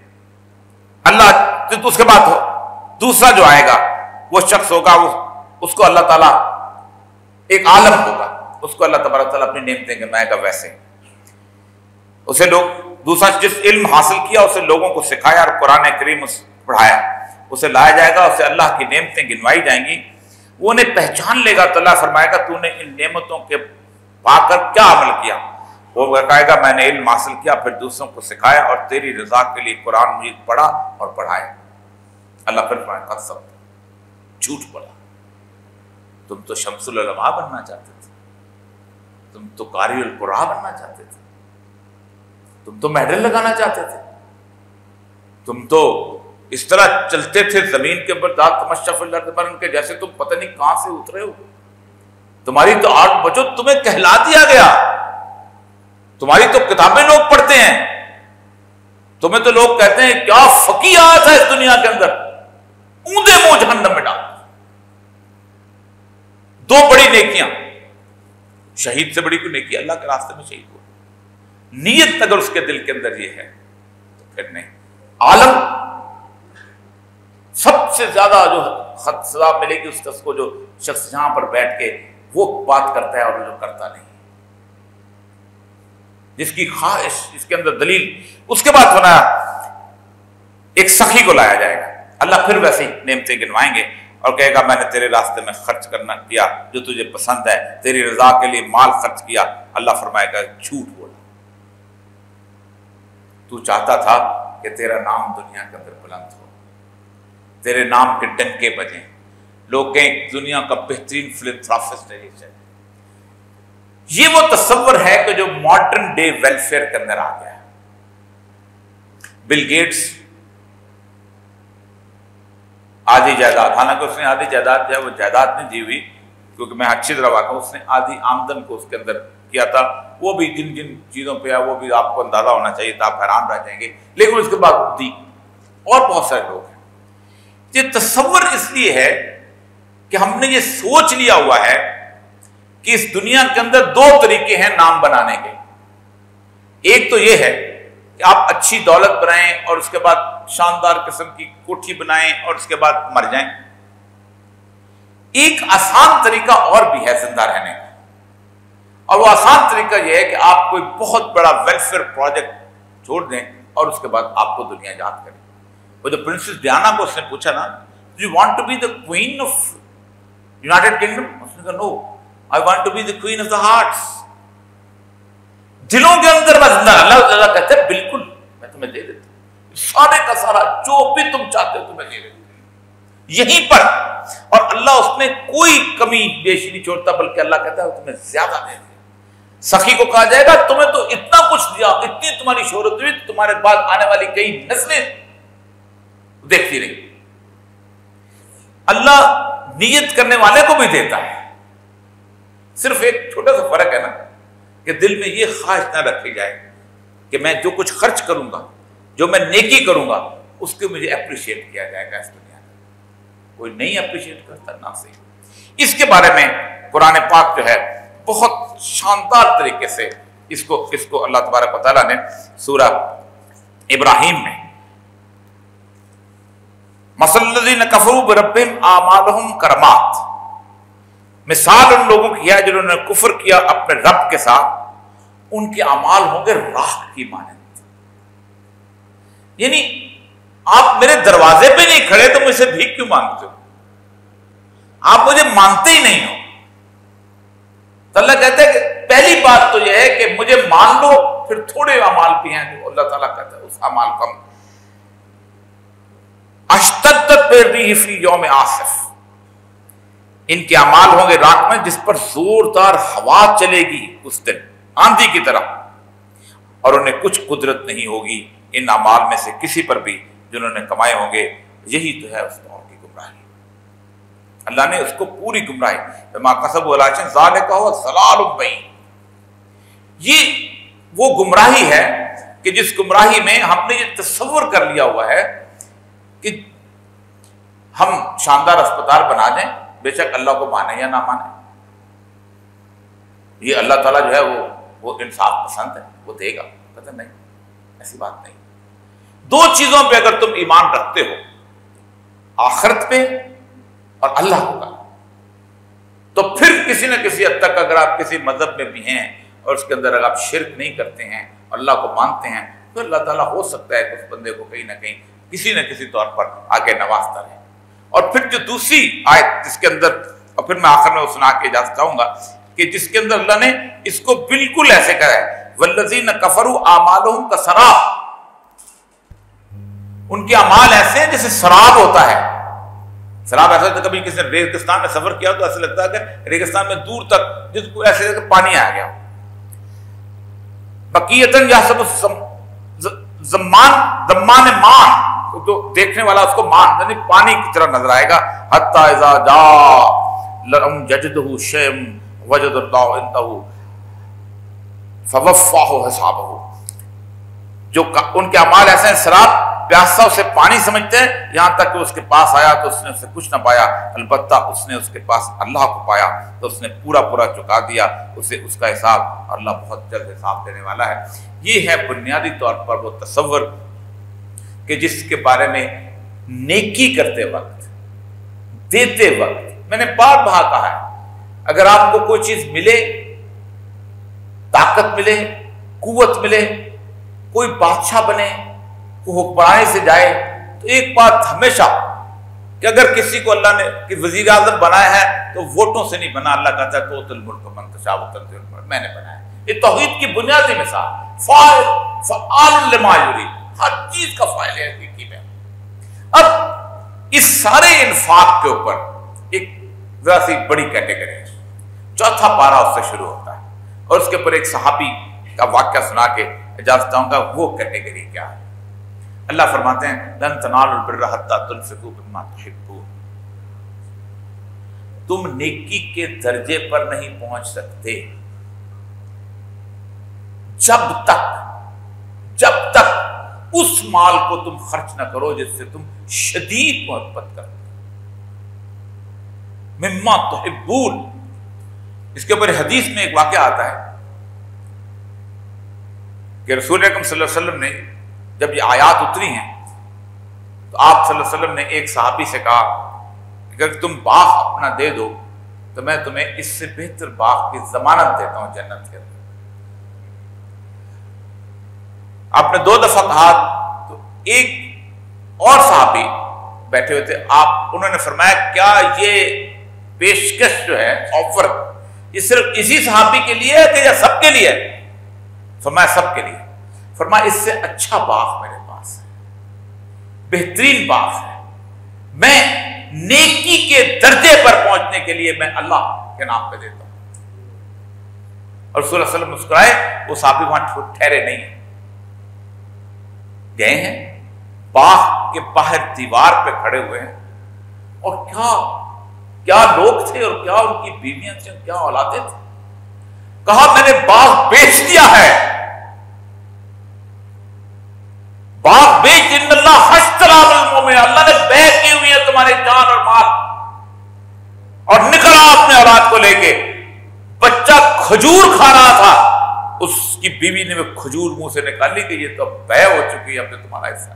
اللہ اس کے بعد دوسرا جو آئے گا وہ شخص ہوگا, اس کو اللہ تعالیٰ ایک عالم ہوگا, اس کو اللہ تبارک تعالیٰ اپنی نعمتیں گنوائے گا. ویسے اسے لوگ دوسرا جس علم حاصل کیا اسے لوگوں کو سکھایا اور قرآن کریم پڑھایا, اسے لایا جائے گا, اسے اللہ کی نعمتیں گنوائی جائیں گی, وہ انہیں پہچان لے گا. تو اللہ فرمائے گا تو نے ان نعمتوں کے پا کر کیا عمل کیا؟ وہ کہے گا میں نے علم حاصل کیا, پھر دوسروں کو سکھایا اور تیری رضا کے لیے قرآن مجید پڑھا اور پڑھایا. اللہ پھر فرمایا قد صدقت، جھوٹ بولا، تم تو شمس العلماء بننا چاہتے تھے، تم تو قاری القرآن بننا چاہتے تھے، تم تو میڈل لگانا چاہتے تھے، تم تو اس طرح چلتے تھے زمین کے اوپر ذات تمشا فی الارض مرن کے جیسے تم پتہ نہیں کہاں سے اترے ہو، تمہاری تو آٹھ بچوں تمہیں کہلا دیا گیا، تمہاری تو کتابیں لوگ پڑھتے ہیں، تمہیں تو لوگ کہتے ہیں کیا فقیہ آیا تھا اس دنیا کے اندر، اوندا منہ جہنم میں ڈال۔ دو بڑی نیکیاں، شہید سے بڑی کوئی نیکی اللہ کے راستے میں شہید ہو، نیت اگر اس کے دل کے اندر یہ ہے تو پھر نہیں۔ عالم سب سے زیادہ جو خط سزا ملے گی اس کس کو جو شخص جہاں پر بیٹھ کے وہ بات کرتا ہے اور جو کرتا نہیں، جس کی خواہش جس کے اندر دلیل۔ اس کے بعد بنایا ایک سخی کو لایا جائے گا، اللہ پھر ویسے ہی نعمتیں گنوائیں گے اور کہے گا میں نے تیرے راستے میں خرچ کرنا کیا جو تجھے پسند ہے، تیری رضا کے لیے مال خرچ کیا۔ اللہ فرمائے گا جھوٹ بولا، تو چاہتا تھا کہ تیرا نام دنیا کے اندر بلند ہو، تیرے نام کے ڈنکے بجیں، لوگ کہیں دنیا کا بہترین فلنتھراپسٹ ہے۔ یہ وہ تصور ہے کہ جو ماڈرن ڈے ویلفیئر کے اندر آ گیا ہے۔ بل گیٹس آدھی جائیداد، حالانکہ اس نے آدھی جائیداد جو ہے وہ جائیداد نہیں دی ہوئی، کیونکہ میں اچھی طرح واقع ہوں، اس نے آدھی آمدن کو اس کے اندر کیا تھا، وہ بھی جن جن چیزوں پہ ہے وہ بھی آپ کو اندازہ ہونا چاہیے تھا، آپ حیران رہ جائیں گے، لیکن اس کے بعد دی۔ اور بہت سارے لوگ ہیں، یہ تصور اس لیے ہے کہ ہم نے یہ سوچ لیا ہوا ہے کہ اس دنیا کے اندر دو طریقے ہیں نام بنانے کے۔ ایک تو یہ ہے کہ آپ اچھی دولت بنائیں اور اس کے بعد شاندار قسم کی کوٹھی بنائیں اور اس کے بعد مر جائیں۔ ایک آسان طریقہ اور بھی ہے زندہ رہنے کا، اور وہ آسان طریقہ یہ ہے کہ آپ کوئی بہت بڑا ویلفیئر پروجیکٹ چھوڑ دیں اور اس کے بعد آپ کو دنیا یاد کریں۔ وہ جو پرنسس ڈیانا کو اس نے پوچھا نا you want to be the queen of United Kingdom, اس نے کہا no I want to be the queen of the hearts, دلوں کے اندر میں زندہ۔ اللہ تعالیٰ کہتے ہیں بالکل میں تمہیں دے دیتا ہوں سارے کا سارا جو بھی تم چاہتے ہو تمہیں دے دیتا ہوں یہیں پر، اور اللہ اس میں کوئی کمی بیشی نہیں چھوڑتا، بلکہ اللہ کہتا ہے تمہیں زیادہ دے دے۔ سخی کو کہا جائے گا تمہیں تو اتنا کچھ دیا، اتنی تمہاری شہرت ہوئی، تمہارے بعد آنے والی کئی نسلیں دیکھتی رہی۔ اللہ نیت کرنے والے کو بھی دیتا ہے، صرف ایک چھوٹا سا فرق ہے نا کہ دل میں یہ خواہش نہ رکھی جائے کہ میں جو کچھ خرچ کروں گا، جو میں نیکی کروں گا، اس کو مجھے اپریشیٹ کیا جائے گا اس دنیا میں۔ کوئی نہیں اپریشیٹ کرتا، نہ صحیح۔ اس کے بارے میں قرآن پاک جو ہے بہت شاندار طریقے سے اس کو اس کو اللہ تبارک و تعالیٰ نے سورہ ابراہیم میں مثل الذین کفروا بربہم اعمالہم کرمات، مثال ان لوگوں کی ہے جنہوں نے کفر کیا اپنے رب کے ساتھ، ان کے اعمال ہوں گے راکھ کی مانند۔ یعنی آپ میرے دروازے پہ نہیں کھڑے تو مجھ سے بھیک کیوں مانگتے ہو؟ آپ مجھے مانتے ہی نہیں ہو۔ تو اللہ کہتا ہے کہ پہلی بات تو یہ ہے کہ مجھے مان لو، پھر تھوڑے اعمال بھی ہیں جو اللہ تعالیٰ کہتا ہے اس اعمال کم اشتدت برریح فی یوم آصف، ان کے اعمال ہوں گے رات میں جس پر زوردار ہوا چلے گی اس دن آندھی کی طرح، اور انہیں کچھ قدرت نہیں ہوگی ان اعمال میں سے کسی پر بھی جنہوں نے کمائے ہوں گے۔ یہی تو ہے اس دور کی گمراہی، اللہ نے اس کو پوری گمراہی بما کسبوا ولکن ذلک هو الضلال البعید۔ یہ وہ گمراہی ہے کہ جس گمراہی میں ہم نے یہ تصور کر لیا ہوا ہے کہ ہم شاندار اسپتال بنا دیں، بے شک اللہ کو مانے یا نہ مانے، یہ اللہ تعالیٰ جو ہے وہ وہ انصاف پسند ہے، وہ دے گا۔ کہتے نہیں، ایسی بات نہیں۔ دو چیزوں پہ اگر تم ایمان رکھتے ہو، آخرت پہ اور اللہ ہوگا، تو پھر کسی نہ کسی حد تک اگر آپ کسی مذہب میں بھی ہیں اور اس کے اندر اگر آپ شرک نہیں کرتے ہیں، اللہ کو مانتے ہیں، تو اللہ تعالیٰ ہو سکتا ہے کہ اس بندے کو کہیں نہ کہیں کسی نہ کسی طور پر آگے نوازتا رہے۔ اور پھر جو دوسری آیت جس کے اندر، اور پھر میں آخر میں وہ سنا کے اجازت چاہوں گا کہ جس کے اندر اللہ نے اس کو بالکل ایسے کرا ہے، والذین کفروا اعمالہم کسراب، ان کے اعمال ایسے ہیں جیسے سراب ہوتا ہے. سراب ایسا ہوتا ہے، کبھی کسی نے ریگستان میں سفر کیا تو ایسا لگتا ہے کہ ریگستان میں دور تک جس کو ایسے پانی آ گیا. بقیتن یا سب زمان زمان مان، تو دیکھنے والا اس کو مان یعنی پانی کی طرح نظر آئے گا. حتی اذا جاء لم یجدہ شیئا وجد اللہ عندہ فوفاہ حسابہ. جو ان کے اعمال ایسے ہیں سراب، پیاسا اسے پانی سمجھتے ہیں، یہاں تک کہ اس کے پاس آیا تو اس نے اسے کچھ نہ پایا، البتہ اس نے اس کے پاس اللہ کو پایا تو اس نے پورا پورا چکا دیا اسے اس کا حساب. اللہ بہت جلد حساب دینے والا ہے. یہ ہے بنیادی طور پر وہ تصور کہ جس کے بارے میں نیکی کرتے وقت، دیتے وقت، میں نے بار بار کہا ہے، اگر آپ کو کوئی چیز ملے، طاقت ملے، قوت ملے، کوئی بادشاہ بنے، کوئی حکمرانی سے جائے، تو ایک بات ہمیشہ کہ اگر کسی کو اللہ نے کہ وزیر اعظم بنایا ہے تو ووٹوں سے نہیں بنا. اللہ کہتا ہے تو تل ملک من تشاء وتنزع الملک، میں نے بنایا. یہ توحید کی بنیادی مثال، فاعل فعال لما یرید، ہر چیز کا فاعل ہے حقیقی میں. اب اس سارے انفاق کے اوپر ایک ذرا سی بڑی کیٹیگری ہے. چوتھا پارہ اس سے شروع ہوتا ہے اور اس کے اوپر ایک صحابی کا واقعہ سنا کے اجازت چاہوں گا وہ کیٹیگری کیا ہے. اللہ فرماتے ہیں لن تنالوا البر حتی تنفقوا مما تحبون. تم نیکی کے درجے پر نہیں پہنچ سکتے جب تک جب تک اس مال کو تم خرچ نہ کرو جس سے تم شدید محبت کرتے. مما تحبون، اس کے اوپر حدیث میں ایک واقعہ آتا ہے کہ رسول اکرم صلی اللہ علیہ وسلم نے جب یہ آیات اتری ہیں تو آپ صلی اللہ علیہ وسلم نے ایک صحابی سے کہا کہ اگر تم باغ اپنا دے دو تو میں تمہیں اس سے بہتر باغ کی ضمانت دیتا ہوں جنت کے اندر. آپ نے دو دفعہ کہا تو ایک اور صحابی بیٹھے ہوئے تھے، آپ انہوں نے فرمایا کیا یہ پیشکش جو ہے آفر یہ صرف اسی صحابی کے لیے ہے کہ یا سب کے لیے؟ فرمایا سب کے لیے. فرمایا اس سے اچھا باغ میرے پاس ہے، بہترین باغ ہے. میں نیکی کے درجے پر پہنچنے کے لیے میں اللہ کے نام پہ دیتا ہوں. اور رسول اللہ صلی اللہ علیہ وسلم مسکرائے. وہ صحابی وہاں ٹھہرے نہیں ہیں، گئے ہیں باغ کے باہر دیوار پہ کھڑے ہوئے ہیں. اور کیا کیا لوگ تھے اور کیا ان کی بیویاں تھیں، کیا اولادیں تھیں. کہا میں نے باغ بیچ دیا ہے، باغ بیچ. ان اللہ اشتری بالمؤمنین، اللہ نے بے کی ہوئی ہے تمہارے جان اور مال. اور نکلا اپنے اولاد کو لے کے. بچہ کھجور کھا رہا تھا، اس کی بیوی نے وہ کھجور منہ سے نکالی کہ یہ تو بے ہو چکی ہے، اب تو تمہارا حصہ ہے.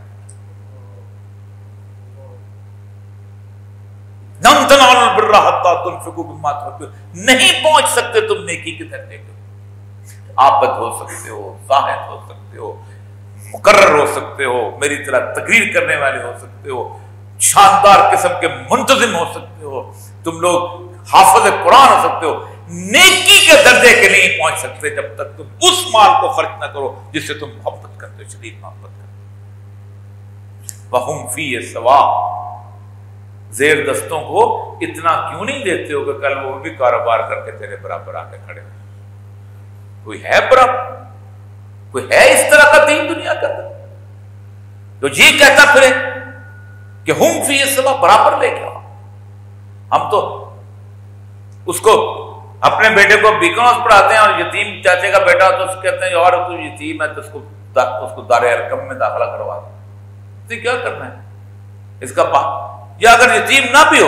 لن تنالوا البر حتی تنفقوا مما تحبون. نہیں پہنچ سکتے تم نیکی کے درجے کو. عابد ہو سکتے ہو، زاہد ہو سکتے ہو، مقرر ہو سکتے ہو، میری طرح تقریر کرنے والے ہو سکتے ہو، شاندار قسم کے منتظم ہو سکتے ہو، تم لوگ حافظ قرآن ہو سکتے ہو. نیکی کے درجے کے نہیں پہنچ سکتے جب تک تم اس مال کو خرچ نہ کرو جس سے تم محبت کرتے ہو، شدید محبت کرتے ہو. وَهُمْ فِيهِ سَوَاءٌ. زیر دستوں کو اتنا کیوں نہیں دیتے ہو کہ کل وہ بھی کاروبار کر کے تیرے برابر آ کے کھڑے ہو. کوئی ہے برابر؟ کوئی ہے اس طرح کا دین دنیا کا تو یہ کہتا پھرے کہ ہم فی سوا برابر لے کے آؤ. ہم تو اس کو اپنے بیٹے کو بیکانس پڑھاتے ہیں اور یتیم چاچے کا بیٹا تو اس کہتے ہیں یار تو یتیم ہے تو اس کو اس کو دار ارقم میں داخلہ کروا دیں. تو کیا کرنا ہے اس کا پا یا اگر یتیم نہ بھی ہو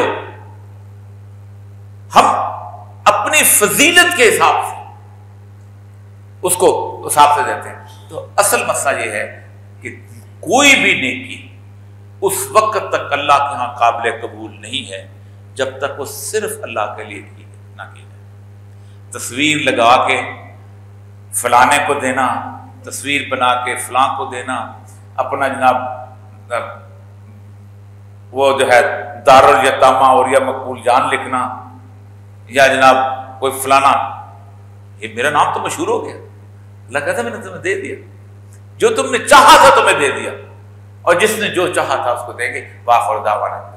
ہم اپنی فضیلت کے حساب سے اس کو حساب سے دیتے ہیں. تو اصل مسئلہ یہ ہے کہ کوئی بھی نیکی اس وقت تک اللہ کے ہاں قابل قبول نہیں ہے جب تک وہ صرف اللہ کے لیے نہ کی جائے. تصویر لگا کے فلانے کو دینا، تصویر بنا کے فلاں کو دینا، اپنا جناب وہ جو ہے دار الیتامہ اور یا مقبول جان لکھنا، یا جناب کوئی فلانا، یہ میرا نام تو مشہور ہو گیا. اللہ کہتا ہے میں نے تمہیں دے دیا جو تم نے چاہا تھا تمہیں دے دیا. اور جس نے جو چاہا تھا اس کو دیں گے۔ وآخر دعوانا